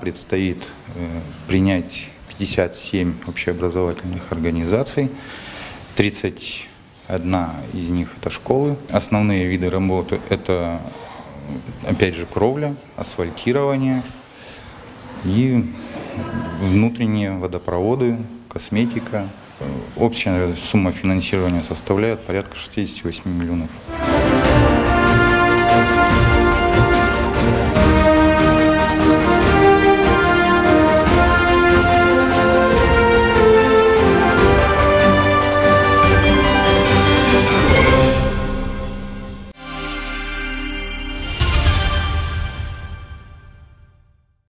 предстоит принять 57 общеобразовательных организаций, 31 из них это школы. Основные виды работы это, опять же, кровля, асфальтирование и внутренние водопроводы, косметика. Общая сумма финансирования составляет порядка 68 миллионов.